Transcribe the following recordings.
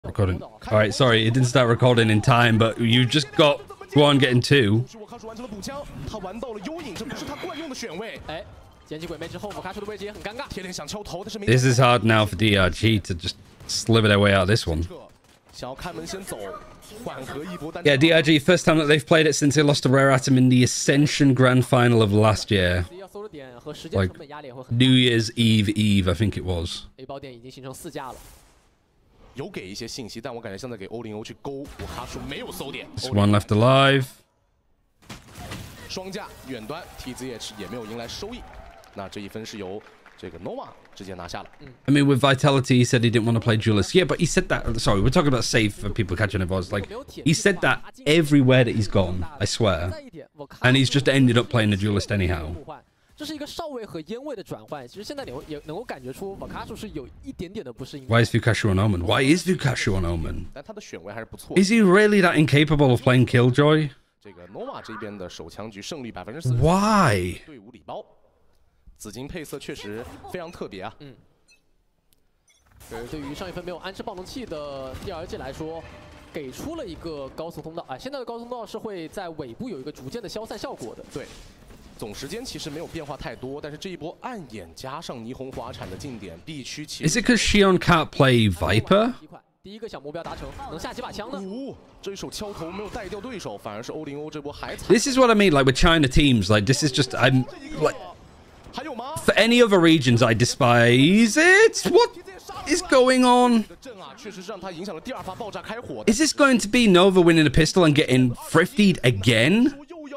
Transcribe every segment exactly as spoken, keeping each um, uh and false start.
Recording. All right, sorry, it didn't start recording in time, but you just got one getting two. This is hard now for D R G to just sliver their way out of this one. Yeah, D R G, first time that they've played it since they lost to Rare Atom in the Ascension Grand Final of last year. Like New Year's Eve Eve, I think it was. There's one left alive. I mean, with Vitality, he said he didn't want to play Duelist. Yeah, but he said that... Sorry, we're talking about save for people catching a voice. Like, he said that everywhere that he's gone, I swear. And he's just ended up playing the Duelist anyhow. Why is Vukashu on Omen? Why is Vukashu on Omen? Is he really that incapable of playing Killjoy? Why? 紫金配色确实非常特别啊。嗯，这对于上一分没有安置爆能器的 D R G 来说，给出了一个高速通道啊。现在的高速通道是会在尾部有一个逐渐的消散效果的。对，总时间其实没有变化太多，但是这一波暗眼加上霓虹滑铲的近点，必须其实。 Is it because Xion can't play Viper? 第一个小目标达成，能下几把枪呢？哦，这一手敲头没有带掉对手，反而是欧林欧这波还惨。 This is what I mean, like with China teams, like this is just I'm like. For any other regions, I despise it. What is going on? Is this going to be Nova winning a pistol and getting thriftied again?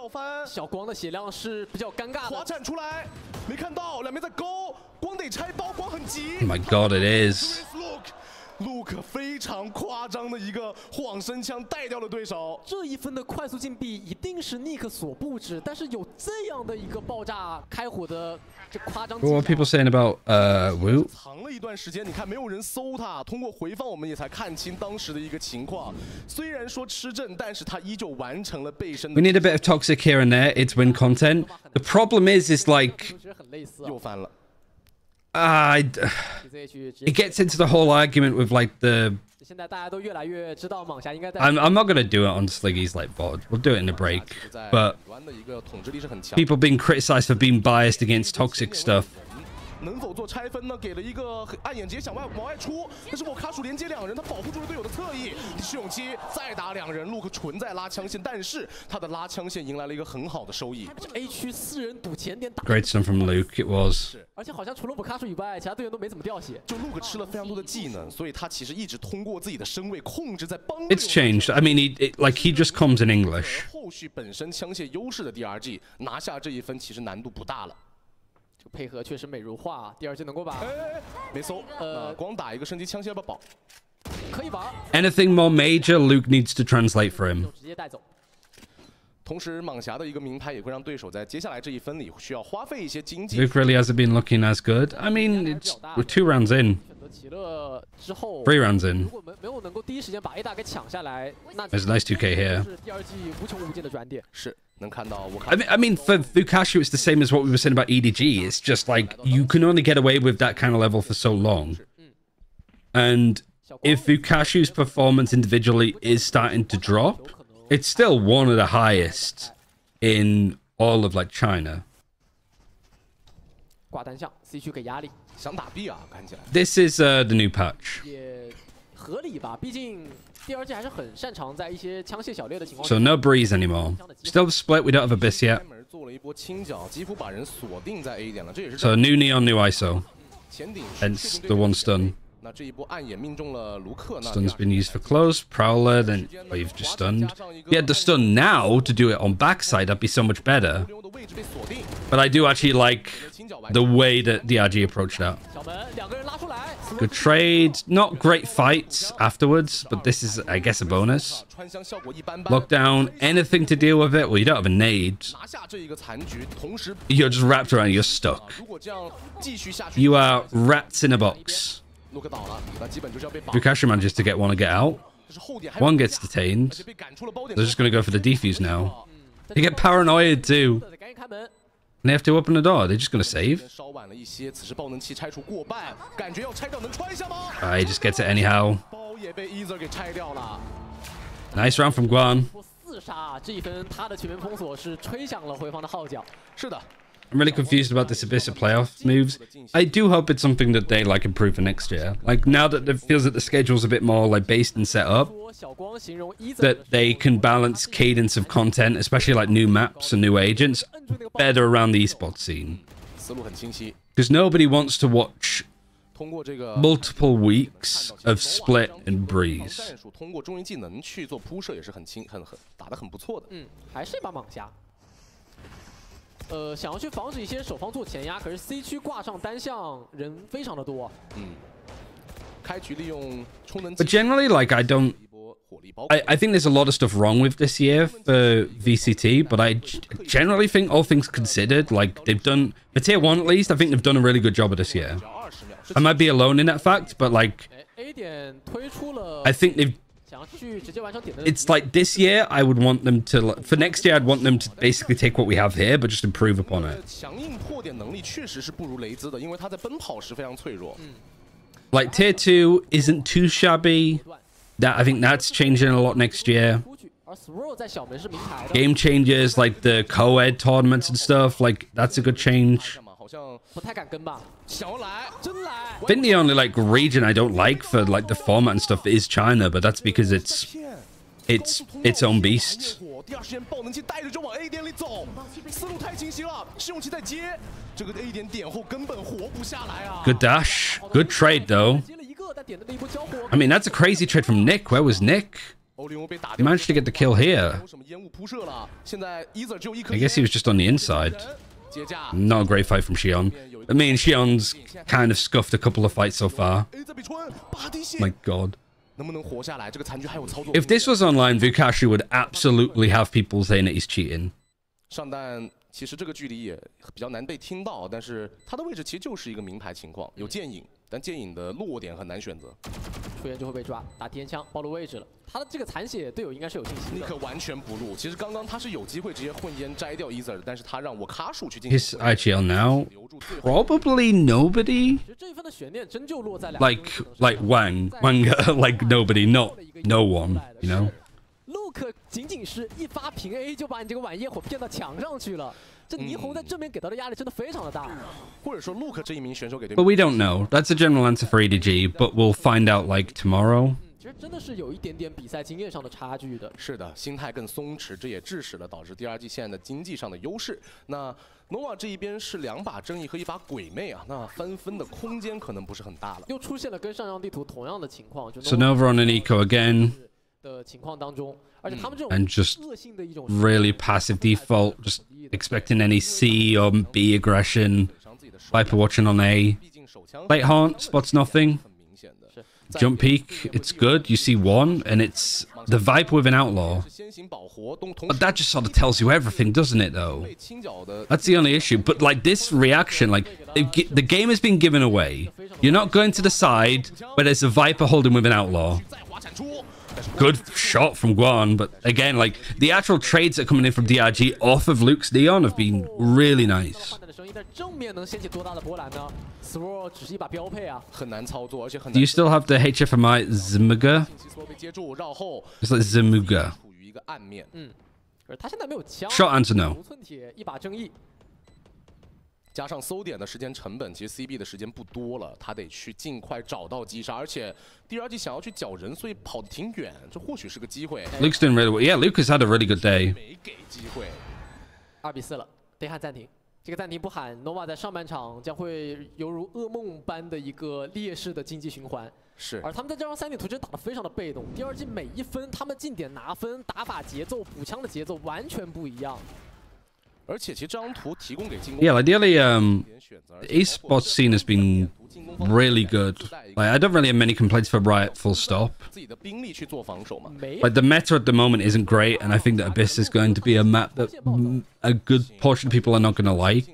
Oh my god, it is. Luke 非常夸张的一个晃身枪带掉了对手，这一分的快速禁闭一定是 Nick 所布置，但是有这样的一个爆炸开火的这夸张。 What are people saying about uh Wu? 藏了一段时间，你看没有人搜他，通过回放我们也才看清当时的一个情况。虽然说吃阵，但是他依旧完成了背身。 We need a bit of toxic here and there. It's win content. The problem is, is like 又翻了。 Uh, it gets into the whole argument with like the I'm, I'm not gonna do it on Sliggy's like V O D. We'll do it in the break. But people being criticized for being biased against toxic stuff. 能否做拆分呢？给了一个暗眼直接想往往外出，但是我卡鼠连接两人，他保护住了队友的侧翼。试勇期再打两人， Luke 纯在拉枪线，但是他的拉枪线迎来了一个很好的收益。A 区四人堵前点打。 Great stun from Luke, it was. 而且好像除了我卡鼠以外，其他队员都没怎么掉血。就 Luke 吃了非常多的技能，所以他其实一直通过自己的身位控制在帮。 It's changed. I mean, he it, like he just comes in English. 后续本身枪械优势的 D R G 拿下这一分，其实难度不大了。 配合确实美如画，第二季能够把没搜，呃，光打一个升级枪械要不要保？可以玩。 Anything more major, Luke needs to translate for him. 直接带走。同时，蟒侠的一个名牌也会让对手在接下来这一分里需要花费一些经济。 Luke really hasn't been looking as good. I mean, it's we're two rounds in. 选择齐乐之后 ，three rounds in. 如果没没有能够第一时间把 A 大给抢下来，那 there's a nice two K here. 是第二季无穷无尽的转点。是。 I mean, I mean, for Vukashu, it's the same as what we were saying about E D G. It's just like you can only get away with that kind of level for so long. And if Vukashu's performance individually is starting to drop, it's still one of the highest in all of like China. This is uh, the new patch. So no breeze anymore. Still split, we don't have Abyss yet. So new Neon, new I S O. Hence the one stun. Stun's been used for close. Prowler, then oh, you've just stunned. If you had the stun now to do it on backside, that'd be so much better. But I do actually like the way that D R G approached that. Good trade. Not great fights afterwards, but this is, I guess, a bonus. Lockdown. Anything to deal with it? Well, you don't have a nade. You're just wrapped around. You're stuck. You are rats in a box. Vukashu manages to get one and get out. One gets detained. They're just going to go for the defuse now. They get paranoid too. And they have to open the door. They're just going to save. Uh, he just gets it anyhow. Nice round from Guan. 四杀这一分，他的全面封锁是吹响了回防的号角。是的。 I'm really confused about this Abyss of playoff moves. I do hope it's something that they like improve for next year. Like now that it feels that the schedule's a bit more like based and set up, that they can balance cadence of content, especially like new maps and new agents, better around the esports scene. Because nobody wants to watch multiple weeks of Split and Breeze. 通过中技能去做铺设也是很轻很很打得很不错的。嗯，还是一把莽侠。 呃，想要去防止一些守方做前压，可是 C 区挂上单向人非常的多。嗯，开局利用充能。 But generally, like I don't, I I think there's a lot of stuff wrong with this year for V C T, but I generally think all things considered, like they've done for tier one at least, I think they've done a really good job of this year. I might be alone in that fact, but like, I think they've. It's like this year, I would want them to, for next year, I'd want them to basically take what we have here, but just improve upon it. Like tier two isn't too shabby. That I think that's changing a lot next year. Game changes like the co-ed tournaments and stuff, like that's a good change. I think the only like region I don't like for like the format and stuff is China, but that's because it's it's its own beast. Good dash, good trade though. I mean, that's a crazy trade from Nick. Where was Nick? He managed to get the kill here. I guess he was just on the inside. Not a great fight from Xion. I mean, Xion's kind of scuffed a couple of fights so far. My god. If this was online, Vukashi would absolutely have people saying that he's cheating. 其实这个距离也比较难被听到，但是他的位置其实就是一个名牌情况，有剑影，但剑影的落点很难选择。出现就会被抓，打提前枪暴露位置了。他的这个残血队友应该是有信心的。尼克完全不露，其实刚刚他是有机会直接混烟摘掉 Ether 的，但是他让我卡数去进行。 His I G L now probably nobody. 这一分的悬念真就落在 like like Wang Wang like nobody, not no one, you know. Luke 仅仅是一发平 A 就把你这个晚夜火骗到墙上去了，这霓虹在正面给到的压力真的非常的大。或者说 Luke 这一名选手给对。 But we don't know. That's a general answer for E D G, but we'll find out like tomorrow. 其实真的是有一点点比赛经验上的差距的。是的，心态更松弛，这也致使了导致第二季现在的经济上的优势。那 Nova 这一边是两把正义和一把鬼魅啊，那翻分的空间可能不是很大了。又出现了跟上张地图同样的情况，就 So Nova on an eco again. 的情况当中，而且他们这种 and just really passive default, just expecting any C or B aggression. Viper watching on A. Bait Haunt spots nothing. Jump peek, it's good. You see one, and it's the Viper with an outlaw. But that just sort of tells you everything, doesn't it, though? That's the only issue. But like this reaction, like the game has been given away. You're not going to the side where there's a Viper holding with an outlaw. Good shot from Guan, but again, like the actual trades that are coming in from D R G off of Luke's Neon have been really nice. Do you still have the H F M I Zimuga? It's like Zimuga. Short answer no. 加上搜点的时间成本，其实 C B 的时间不多了，他得去尽快找到击杀，而且第二季想要去搅人，所以跑得挺远，这或许是个机会。 Luke's doing really well. Yeah, Luke has had a really good day. 没给机会。二比四了，得喊暂停。这个暂停不喊 ，Nova 在上半场将会犹如噩梦般的一个劣势的经济循环。是。而他们在这张三点图真打得非常的被动，第二季每一分他们进点拿分、打法节奏、补枪的节奏完全不一样。 Yeah, like the only um, esports scene has been really good. Like I don't really have many complaints for Riot. Full stop. Like the meta at the moment isn't great, and I think that Abyss is going to be a map that a good portion of people are not going to like.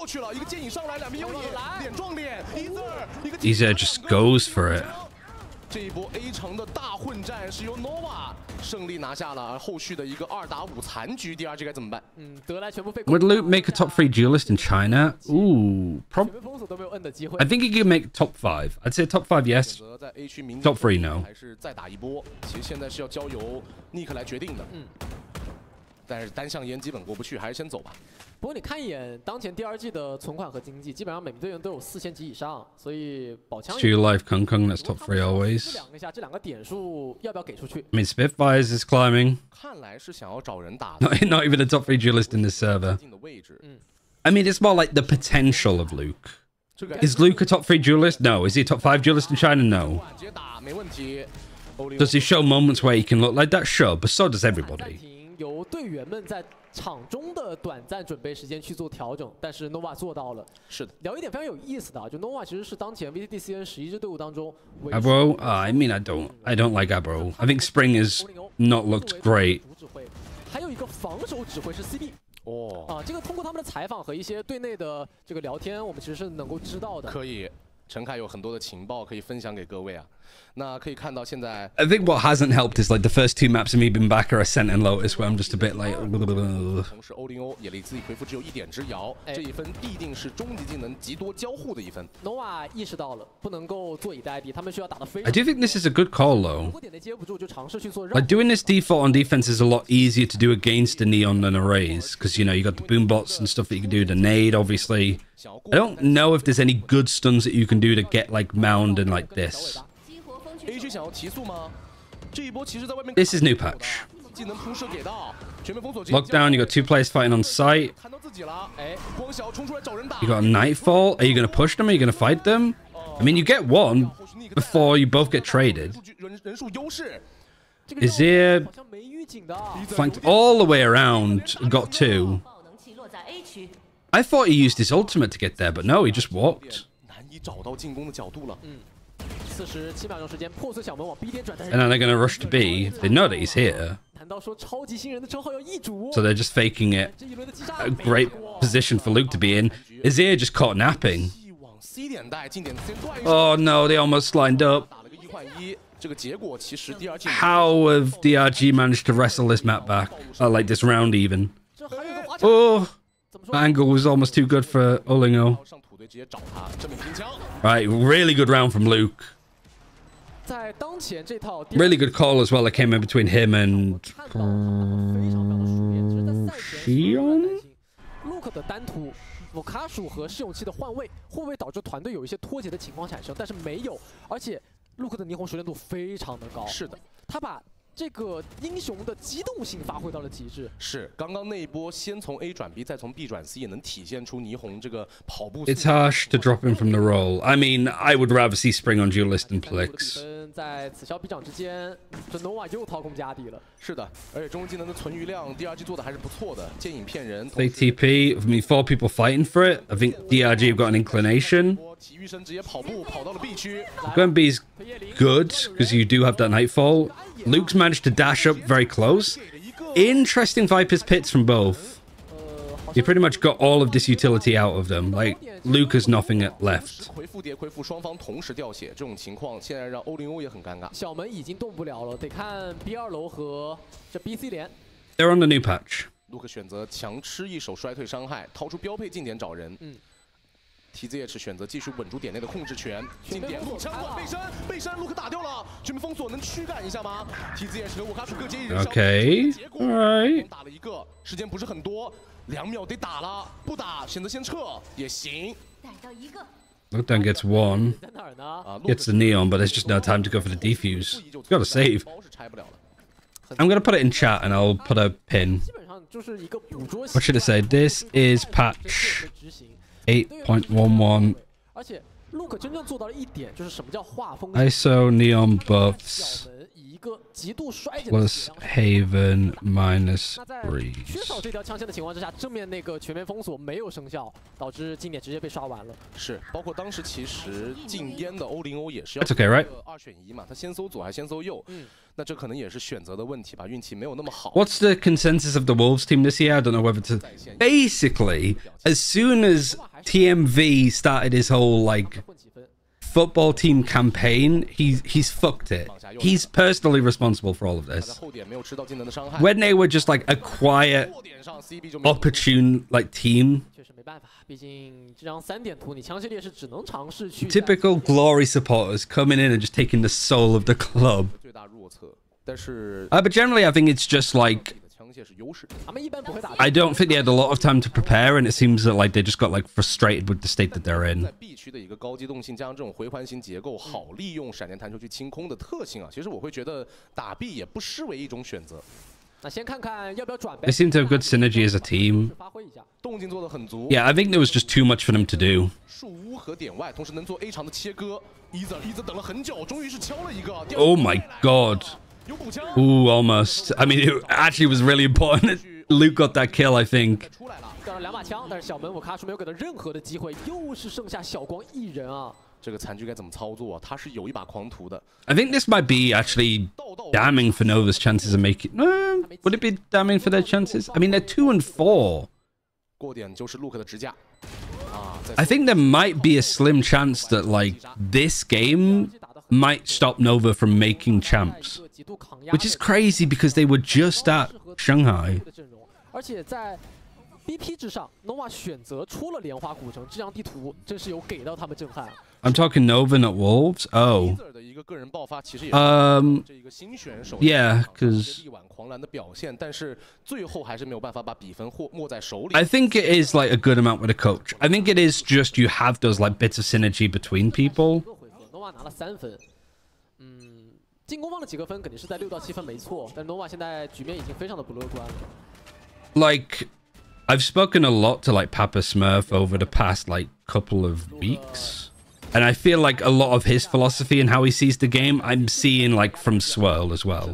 Ether just goes for it. 这一波 A 城的大混战是由 Nova 胜利拿下了，而后续的一个二打五残局 ，D R G 该怎么办？ 嗯，得来全部被。 Would Luke make a top three duelist in China? Ooh, prob. 全面封锁都没有摁的机会。 I think he could make top five. I'd say top five, yes. 选择在 A 区明 Top three, no. 还是再打一波？其实现在是要交由 Nick 来决定的。嗯。但是单向烟基本过不去，还是先走吧。 不过你看一眼当前第二季的存款和经济，基本上每名队员都有四千级以上，所以宝枪。 Two life Kung Kung, that's top three always. 两个下，这两个点数要不要给出去 I mean, Spitfires is climbing. 看来是想要找人打。 Not, not even a top three duelist in this server. I mean, it's more like the potential of Luke. Is Luke a top three duelist? No. Is he a top five duelist in China? No. Does he show moments where he can look like that? Sure, but so does everybody. 由队员们在场中的短暂准备时间去做调整，但是 Nova 做到了。 是的， 聊一点非常有意思的啊，就 Nova 其实是当前 V T D C N 十一支队伍当中。 Abro, uh, I mean, I don't, I don't like Abro. I think Spring has not looked great. 还有一个防守指挥是 C B。哦。啊，这个通过他们的采访和一些队内的这个聊天，我们其实是能够知道的。 可以。 陈凯有很多的情报可以分享给各位啊。那可以看到现在 I think what hasn't helped is like the first two maps of me being back are Ascent and Lotus, where I'm just a bit like. 同时，欧林欧也离自己回复只有一点之遥，这一分必定是终极技能极多交互的一分。 Nova 意识到了，不能够坐以待毙，他们需要打得非常。 I do think this is a good call though. 如果点内接不住，就尝试去做。 Like doing this default on defense is a lot easier to do against a Neon than a Raze, because you know you got the boom bots and stuff that you can do. The nade, obviously. I don't know if there's any good stuns that you can do to get like mound and like this. This is new patch. Lockdown, you got two players fighting on site. You got a Nightfall. Are you going to push them? Are you going to fight them? I mean, you get one before you both get traded. Azir flanked all the way around and got two. I thought he used his ultimate to get there, but no, he just walked. And then they're going to rush to B. They know that he's here. So they're just faking it. A great position for Luke to be in. Azir just caught napping. Oh no, they almost lined up. How have D R G managed to wrestle this map back? Uh, like this round even. Oh! The angle was almost too good for Olingo. Right, really good round from Luke. Really good call as well that came in between him and Xion? Luke 的单突，我卡鼠和试用期的换位，会不会导致团队有一些脱节的情况产生？但是没有，而且 Luke 的霓虹熟练度非常的高。是的，他把 这个英雄的机动性发挥到了极致。是，刚刚那一波先从 A 转 B， 再从 B 转 C， 也能体现出霓虹这个跑步。 It's harsh to drop him from the roll. I mean, I would rather see Spring on Duelist than Plix. 在此消彼长之间，这 Nova 又掏空家底了。是的，而且中技能的存余量 ，D R G 做的还是不错的，见影骗人。 They T P. I mean, four people fighting for it. I think D R G have got an inclination. 体育生直接跑步跑到了 B 区。 Going B's good because you do have that Nightfall. Luke's managed to dash up very close. Interesting Viper's pits from both. You pretty much got all of this utility out of them. Like, Luke has nothing left. 回复叠回复双方同时掉血，这种情况现在让欧林欧也很尴尬。 小门已经动不了了，得看 B 二楼和这 B C 连。 They're on the new patch. 卢克选择强吃一手衰退伤害，掏出标配近点找人。嗯。 T Z H 选择继续稳住点内的控制权，近点路枪管背身，背身卢克打掉了，全面封锁能驱赶一下吗 ？T Z H 和沃卡楚各接一人 ，OK， alright， 打了一个，时间不是很多，两秒得打了，不打选择先撤也行。逮到一个 Lockdown gets one, gets the neon, but there's just no time to go for the defuse. Gotta save. I'm gonna put it in chat and I'll put a pin. What should I say? This is patch eight point one one. I S O neon buffs plus Haven minus breeze. 缺少这条枪线的情况之下，正面那个全面封锁没有生效，导致近点直接被刷完了。 是，包括当时其实禁烟的欧林欧也是要 That's okay, right? 二选一嘛，他先搜左还是先搜右？嗯，那这可能也是选择的问题吧，运气没有那么好。 What's the consensus of the Wolves team this year? I don't know whether to. Basically, as soon as T M V started his whole like football team campaign, he's he's fucked it. He's personally responsible for all of this. When they were just like a quiet, opportune like team, typical Glory supporters coming in and just taking the soul of the club. Uh, but generally, I think it's just like, I don't think they had a lot of time to prepare, and it seems that like they just got like frustrated with the state that they're in. They seem to have good synergy as a team. Yeah, I think there was just too much for them to do. Oh my god. Ooh, almost. I mean, it actually was really important. Luke got that kill, I think. I think this might be actually damning for Nova's chances of making... Uh, would it be damning for their chances? I mean, they're two and four. I think there might be a slim chance that, like, this game might stop Nova from making champs. Which is crazy because they were just at Shanghai. I'm talking Nova, not Wolves. Oh. Um. Yeah, because I think it is like a good amount with a coach. I think it is just you have those like bits of synergy between people. Like, I've spoken a lot to like Papa Smurf over the past like couple of weeks, and I feel like a lot of his philosophy and how he sees the game I'm seeing like from Swirl as well.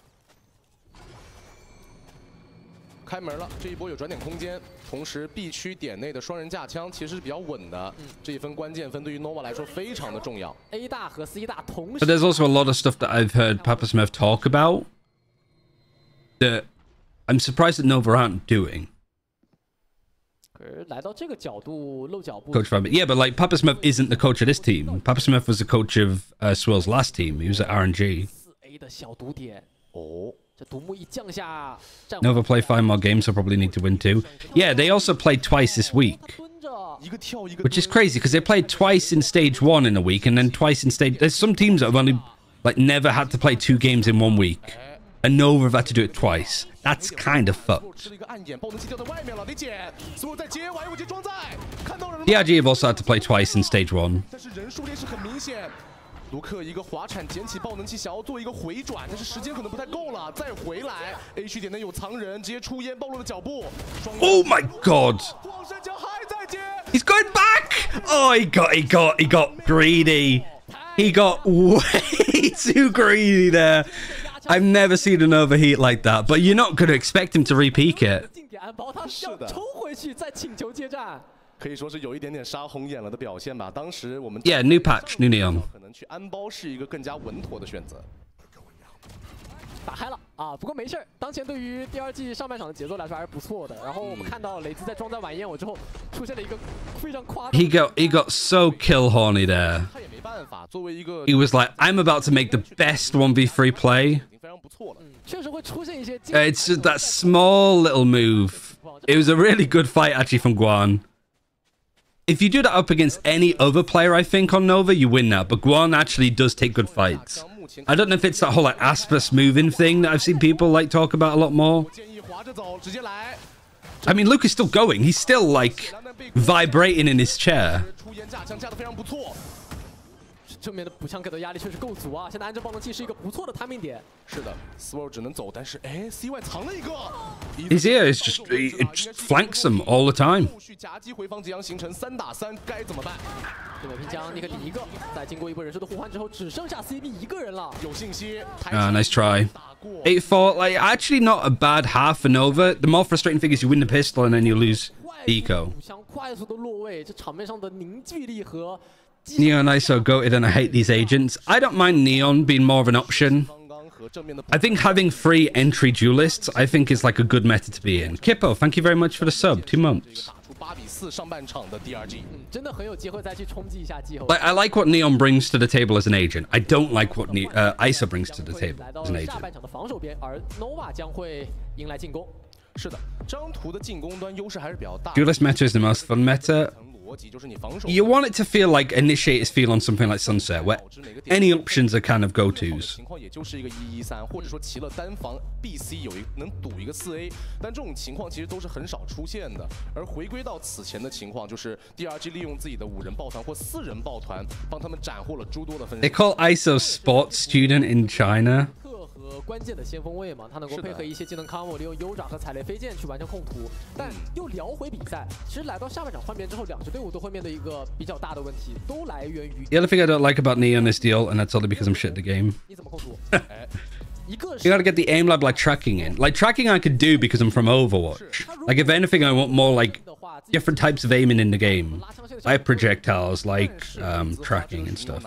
开门了，这一波有转点空间，同时 B 区点内的双人架枪其实是比较稳的，这一分关键分对于 Nova 来说非常的重要。A 大和 C 大同时。But there's also a lot of stuff that I've heard Papa Smurf talk about that I'm surprised that Nova aren't doing. Coach Rabbit. Yeah, but like Papa Smurf isn't the coach of this team. Papa Smurf was the coach of uh, Swirl's last team. He was at R N G. Nova play five more games, so probably need to win two. Yeah, they also played twice this week. Which is crazy, because they played twice in stage one in a week, and then twice in stage... There's some teams that have only, like, never had to play two games in one week. And Nova have had to do it twice. That's kind of fucked. D R G have also had to play twice in stage one. 卢克一个滑铲捡起爆能器，想要做一个回转，但是时间可能不太够了，再回来 A 区点内有藏人，直接出烟暴露了脚步。Oh my god! He's going back! Oh, he got, he got, he got greedy. He got way too greedy there. I've never seen an overheat like that, but you're not going to expect him to re-peak it. 可以说是有一点点杀红眼了的表现吧。当时我们 Yeah, new patch, new neon. 可能去安包是一个更加稳妥的选择。打开了啊，不过没事儿。当前对于第二季上半场的节奏来说还是不错的。然后我们看到雷兹在装载晚宴我之后，出现了一个非常夸张。He got he got so kill horny there. 他也没办法，作为一个 He was like, I'm about to make the best one v three play. 非常不错了。确实会出现一些。It's just that small little move. It was a really good fight actually from Guan. If you do that up against any other player, I think, on Nova, you win that. But Guan actually does take good fights. I don't know if it's that whole, like, Aspas moving thing that I've seen people, like, talk about a lot more. I mean, Luke is still going. He's still, like, vibrating in his chair. 正面的补枪给的压力确实够足啊！现在安正爆能器是一个不错的 timing 点。是的 ，Swirl 只能走，但是哎 ，C 外藏了一个。His ear is just it just flanks him all the time. 后续夹击回防即将形成三打三，该怎么办？对面拼枪，尼克顶一个，在经过一波人数的互换之后，只剩下 C B 一个人了。有信息。Ah, nice try. eight four, like actually not a bad half for Nova. The more frustrating thing is you win the pistol and then you lose eco. 补枪快速的落位，这场面上的凝聚力和。 Neon I so goated and I hate these agents. I don't mind Neon being more of an option. I think having free entry duelists, I think is like a good meta to be in. Kippo, thank you very much for the sub. Two months. 八比四上半场的 D R G。 嗯，真的很有机会再去冲击一下季后。 Like I like what Neon brings to the table as an agent. I don't like what ne uh, I S O brings to the table 来到 as an 下 agent. 半场的防守边，而 Nova 将会迎来进攻。 是的，这张图的进攻端优势还是比较大。 Duelist meta is the most fun meta. 逻辑就是你防守。 You want it to feel like Initiators feel on something like Sunset, where any options are kind of go-tos. 情况也就是一个一一三，或者说齐了单防 B C 有一能赌一个四 A， 但这种情况其实都是很少出现的。而回归到此前的情况，就是 D R G 利用自己的五人抱团或四人抱团，帮他们斩获了诸多的分数。 They call I S O sports student in China. 和关键的先锋位嘛，他能够配合一些技能 combo， 利用优爪和踩雷飞剑去完成控图。但又聊回比赛，其实来到下半场换边之后，两支队伍都会面对一个比较大的问题，都来源于。 The other thing I don't like about Neon is the ult, and that's only because I'm shit at the game. 你怎么控图？ You gotta get the aim lab like tracking in. Like tracking I could do because I'm from Overwatch. Like if anything I want more like different types of aiming in the game. Like projectiles, like um, tracking and stuff.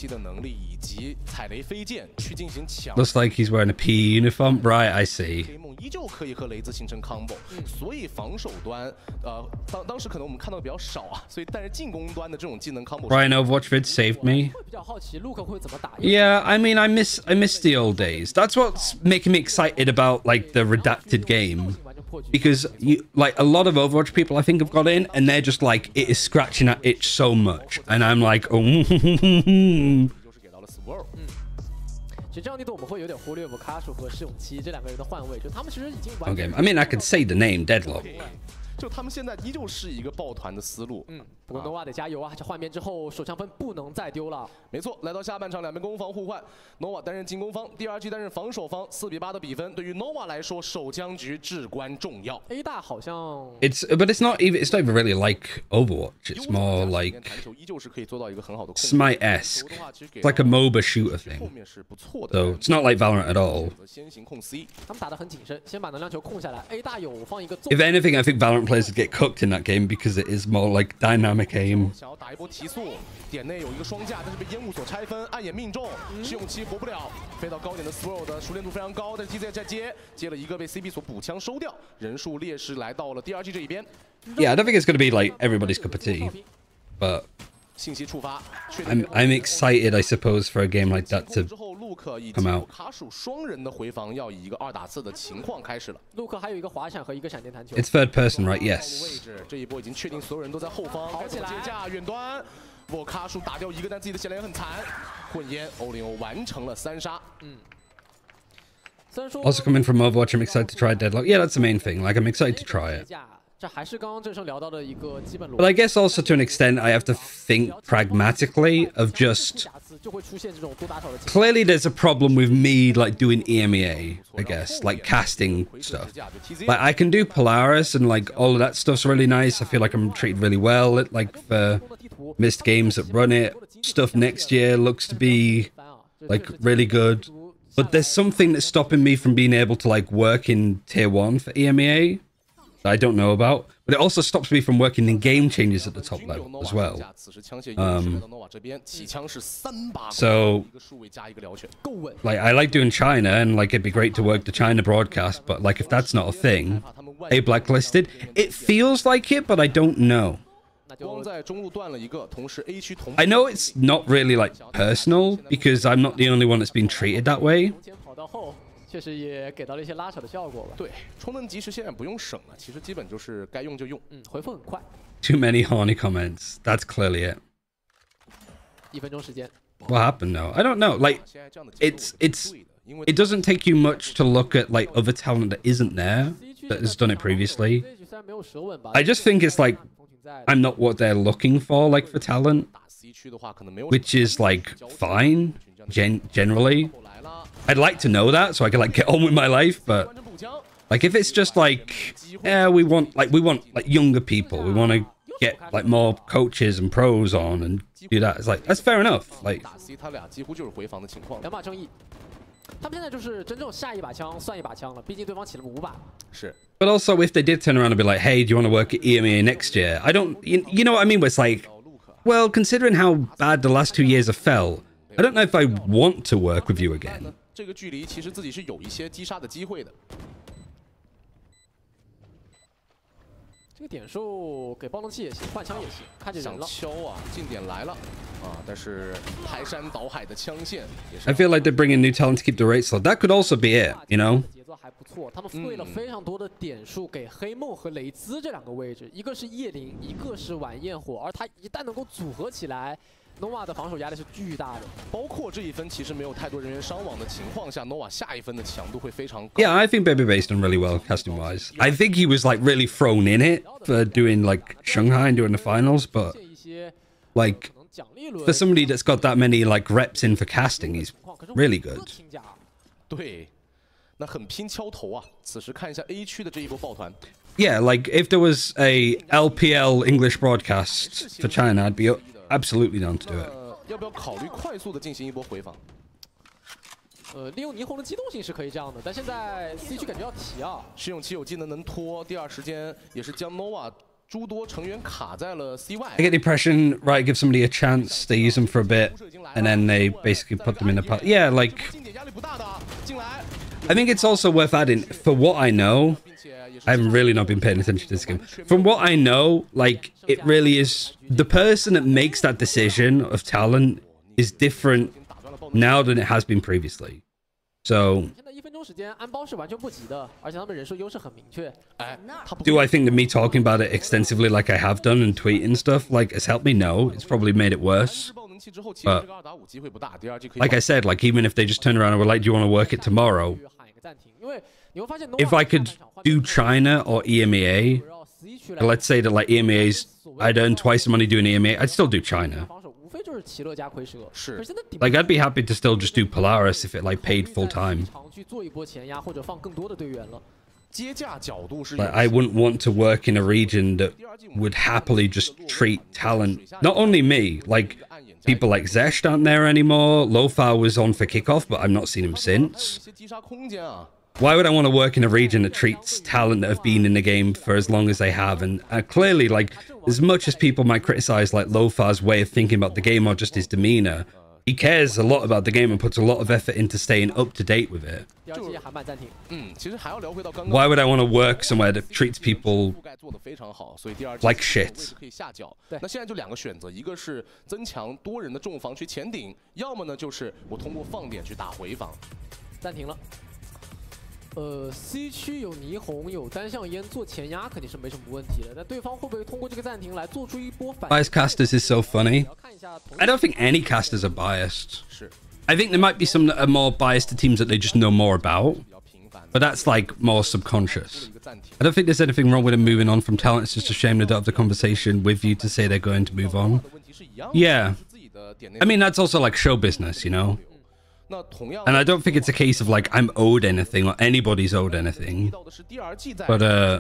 Looks like he's wearing a P uniform. Right, I see. 依旧可以和雷兹形成 combo，、嗯、所以防守端，呃，当当时可能我们看到的比较少啊，所以但是进攻端的这种技能 combo。 Brian Overwatch vid saved me. Yeah, I mean, I miss I miss the old days. That's what's making me excited about like the redacted game, because you like a lot of Overwatch people I think have got in, and they're just like it is scratching that itch so much, and I'm like, oh. 其实这样地图我们会有点忽略Bokasu和试勇七这两个人的换位，就他们其实已经完。 Okay, I mean I could say the name Deadlock. 就他们现在依旧是一个抱团的思路。 嗯，不过 Nova 得加油啊！这换边之后手枪分不能再丢了。 没错，来到下半场，两边攻防互换 ，Nova 担任进攻方 ，D R G 担任防守方，四比八的比分对于 Nova 来说，首僵局至关重要。 A 大好像 It's but it's not even it's not even really like Overwatch. It's more like 依旧是可以做到一个很好的 Smite-esque. It's like a MOBA shooter thing. 后面是不错的 So it's not like Valorant at all. 先行控 C， 他们打得很谨慎，先把能量球控下来。A 大有放一个。 If anything, I think Valorant players would get cooked in that game because it is more like dynamic aim. 想要打一波提速，点内有一个双架，但是被烟雾所拆分，暗眼命中，试用期活不了，飞到高点的 Swirl 的熟练度非常高，但是 T Z 在接，接了一个被 C B 所补枪收掉，人数劣势来到了 D R G 这一边。 Yeah, I don't think it's going to be like everybody's cup of tea, but 信息触发， I'm I'm excited, I suppose, for a game like that to 之后，路克以及 come out. 卡鼠双人的回防要以一个二打四的情况开始了。 路克还有一个滑闪和一个闪电弹球。 It's third person, right? 位 Yes. 置这一波已经确定所有人都在后方，该怎么接架远端。沃卡鼠打掉一个，但自己的血量也很残。混烟，欧林欧完成了三杀。 嗯。虽然说 Also coming from Overwatch, I'm excited to try Deadlock. Yeah, that's the main thing. Like I'm excited to try it. 这还是刚刚郑胜聊到的一个基本逻辑。 But I guess also to an extent, I have to think pragmatically of just. 就会出现这种多打少的。 Clearly, there's a problem with me like doing E M E A. I guess like casting stuff. Like I can do Polaris and like all of that stuff's really nice. I feel like I'm treated really well. It, like for missed games that run it, stuff next year looks to be like really good. But there's something that's stopping me from being able to like work in tier one for E M E A. I don't know about, but it also stops me from working in game changes at the top level as well. Um, so, like, I like doing China, and like it'd be great to work the China broadcast, but like if that's not a thing, A blacklisted, it feels like it, but I don't know. I know it's not really like personal because I'm not the only one that's been treated that way. 确实也给到了一些拉扯的效果吧。 对，充能及时现在不用省了，其实基本就是该用就用。 嗯，回复很快。 Too many horny comments. That's clearly it. 一分钟时间。 What happened now? I don't know. Like, it's it's it doesn't take you much to look at like other talent that isn't there that has done it previously. I just think it's like I'm not what they're looking for, like for talent, which is like fine, gen generally. I'd like to know that so I can like get on with my life, but like if it's just like, yeah, we want like we want like younger people, we want to get like more coaches and pros on and do that. It's like that's fair enough. Like, 两把正义，他们现在就是真正下一把枪算一把枪了，毕竟对方起了五把。 是。 But also, if they did turn around and be like, "Hey, do you want to work at E M E A next year?" I don't, you, you know what I mean? Where it's like, well, considering how bad the last two years have felt, I don't know if I want to work with you again. 这个距离其实自己是有一些击杀的机会的。 这个点数给爆动器也行，换枪也行，看着人了。 想敲啊，近点来了啊，但是排山倒海的枪线也是。 I feel like they're bringing new talent to keep the rates low. That could also be it, you know. 节奏还不错，他们费了非常多的点数给黑梦和雷兹这两个位置，一个是叶灵，一个是晚焰火，而他一旦能够组合起来。 Nova 的防守压力是巨大的， 包括这一分其实没有太多人员伤亡的情况下 ，Nova 下一分的强度会非常高。 Yeah, I think Babybase done really well casting wise. I think he was like really thrown in it for doing like Shanghai and doing the finals, but like for somebody that's got that many like reps in for casting, he's really good. 对，那很拼敲头啊！此时看一下 A 区的这一波抱团。 Yeah, like if there was a L P L English broadcast for China, I'd be absolutely down to do it. 要不要考虑快速的进行一波回防？ 呃，利用霓虹的机动性是可以这样的，但现在 C 区感觉要提啊。 试用期有技能能拖，第二时间也是将 Nova 诸多成员卡在了 C 外。 I get the impression, right, give somebody a chance, they use them for a bit, and then they basically put them in the pot. Yeah, like I think it's also worth adding, for what I know, I haven't really not been paying attention to this game. From what I know, like, it really is... The person that makes that decision of talent is different now than it has been previously. So... Do I think that me talking about it extensively like I have done and tweeting stuff, like, has helped me? No. It's probably made it worse. But, like I said, like, even if they just turn around and were like, do you want to work it tomorrow? If I could do China or E M E A, let's say that like E M E A's, I'd earn twice the money doing E M E A, I'd still do China. Like I'd be happy to still just do Polaris if it like paid full time. Like, I wouldn't want to work in a region that would happily just treat talent. Not only me, like people like Zesht aren't there anymore. Lofar was on for kickoff, but I've not seen him since. Why would I want to work in a region that treats talent that have been in the game for as long as they have? And uh, clearly, like, as much as people might criticize, like, Lofar's way of thinking about the game or just his demeanor, he cares a lot about the game and puts a lot of effort into staying up to date with it. Why would I want to work somewhere that treats people like shit? 那现在就两个选择，一个是增强多人的重防去前顶，要么呢就是我通过放点去打回防。 暂停了。 呃 ，C 区有霓虹，有单向烟做前压，肯定是没什么问题的。那对方会不会通过这个暂停来做出一波反？ Biased casters is so funny. I don't think any casters are biased. I think there might be some that are more biased to teams that they just know more about, but that's like more subconscious. I don't think there's anything wrong with them moving on from talent. It's just a shame they don't have the conversation with you to say they're going to move on. Yeah, I mean that's also like show business, you know. And I don't think it's a case of like I'm owed anything or anybody's owed anything. But uh,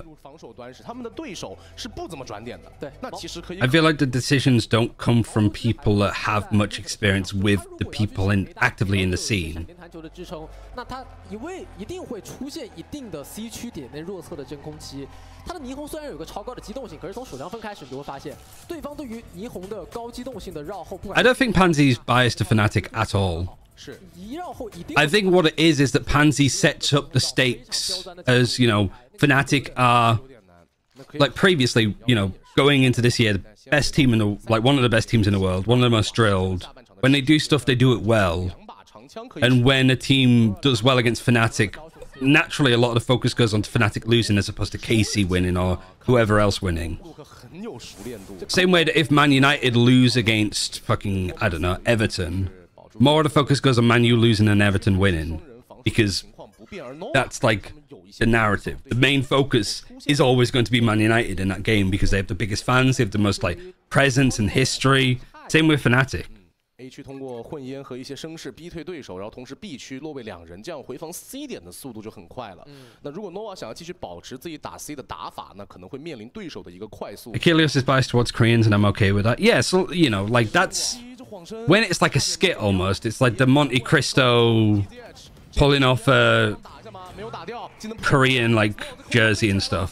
I feel like the decisions don't come from people that have much experience with the people in actively in the scene. 那他一位一定会出现一定的 C 区点内弱侧的真空期。他的霓虹虽然有个超高的机动性，可是从首张分开始，你就会发现对方对于霓虹的高机动性的绕后不管。 I don't think Pansy's biased to Fnatic at all. I think what it is is that Pansy sets up the stakes as, you know, Fnatic are, like previously, you know, going into this year, the best team in the, like one of the best teams in the world, one of the most drilled. When they do stuff, they do it well. And when a team does well against Fnatic, naturally a lot of the focus goes on to Fnatic losing as opposed to K C winning or whoever else winning. Same way that if Man United lose against fucking, I don't know, Everton, more of the focus goes on Man U losing and Everton winning, because that's like the narrative. The main focus is always going to be Man United in that game because they have the biggest fans, they have the most like presence and history. Same with Fnatic. A 区通过混烟和一些声势逼退对手，然后同时 B 区落位两人，这样回防 C 点的速度就很快了。嗯、那如果 Nova 想要继续保持自己打 C 的打法，那可能会面临对手的一个快速。 Achilles is biased towards Koreans, and I'm okay with that. Yeah, so you know, like that's when it's like a skit almost. It's like the Monte Cristo pulling off a Korean like jersey and stuff.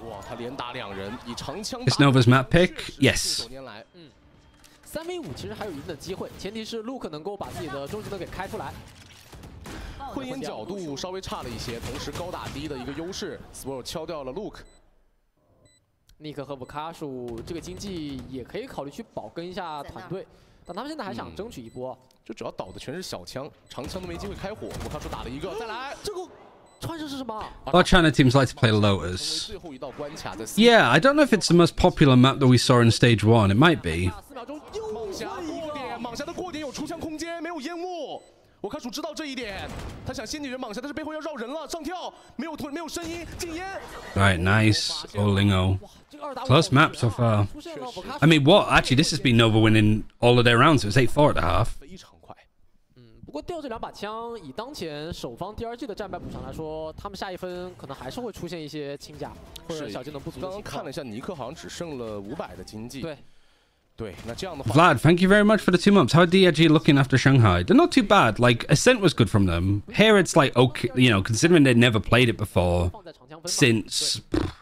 Is Nova's map pick? Yes. 三 v 五其实还有一定的机会，前提是 Luke 能够把自己的终极能给开出来。 混烟角度稍微差了一些，同时高打低的一个优势 ，Swirl 敲掉了 Luke。 尼克和布卡数这个经济也可以考虑去保跟一下团队，但他们现在还想争取一波。 就主要倒的全是小枪，长枪都没机会开火。布卡数打了一个，再来这个。 穿射是什么 A lot of China teams like to play Lotus. Yeah, I don't know if it's the most popular map that we saw in Stage One. It might be. 蟒霞过点，蟒霞的过点有出枪空间，没有烟雾。我卡鼠知道这一点，他想先解决蟒霞，但是背后要绕人了，上跳，没有没有声音，禁烟。 Right, nice. Olingo. Close map so far. I mean, what? Actually, this has been Nova winning all of their rounds. It was eight four at the half. 非常快。 不过掉这两把枪，以当前首方第二季的战败补偿来说，他们下一分可能还是会出现一些轻甲或者小技能不足。 刚刚看了一下，尼克好像只剩了五百的经济。对，对，那这样的话 ，Vlad, thank you very much for the two months. How are D R G looking after Shanghai? They're not too bad. Like Ascent was good from them. Here it's like okay, you know, considering they'd never played it before since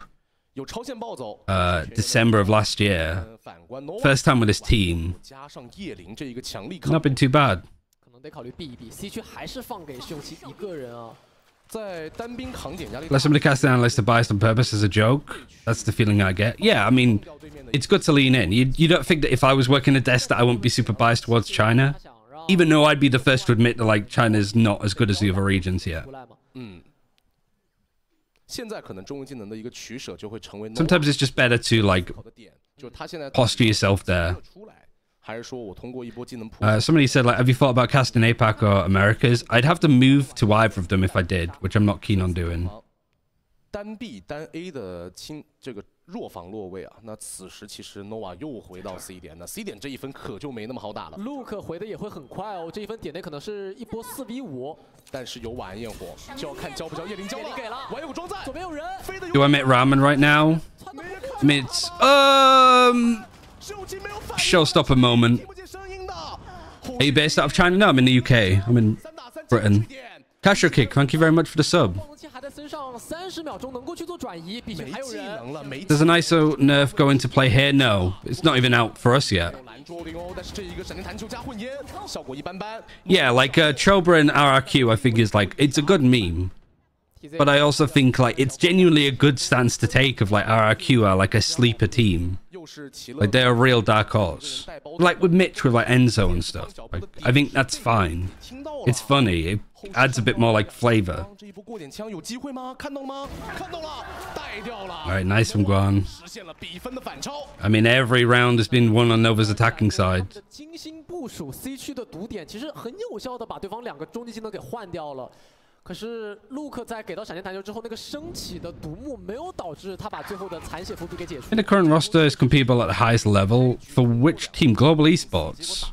uh December of last year. First time with this team. Not been too bad. 得考虑避一避 ，C 区还是放给徐永琪一个人啊。 在单兵扛点压力。 Let somebody cast down unless they're biased on purpose as a joke. That's the feeling I get. Yeah, I mean, it's good to lean in. You you don't think that if I was working a desk that I wouldn't be super biased towards China, even though I'd be the first to admit that like China's not as good as the other regions yet. 嗯。现在可能中文技能的一个取舍就会成为。 Sometimes it's just better to like posture yourself there. Uh, somebody said, like, have you thought about casting APAC or Americas? I'd have to move to either of them if I did, which I'm not keen on doing. 单 B 单 A 的轻这个弱防落位啊，那此时其实 Nova 又回到 C 点，那 C 点这一分可就没那么好打了。 Luke 回的也会很快哦，这一分点内可能是一波四 v 五， 但是有晚安焰火，就要看交不交叶灵交了。 给了， 晚有个装载， 左边有人。 Do I make ramen right now? Mids. Um. Showstopper moment. Are you based out of China? No, I'm in the U K. I'm in Britain. Casher Kick, thank you very much for the sub. Does an I S O nerf go into play here? No, it's not even out for us yet. Yeah, like uh, Chobra and R R Q, I think is like, it's a good meme. But I also think like it's genuinely a good stance to take of like R R Q are like a sleeper team. Like they're a real dark horse. Like with Mitch with like Enzo and stuff. Like, I think that's fine. It's funny. It adds a bit more like flavor. Alright, nice from Guan. I mean, every round has been won on Nova's attacking side. 可是陆克在给到闪电弹球之后，那个升起的独木没有导致他把最后的残血伏笔给解除。 I think the current roster is compatible at the highest level for which team? Global Esports.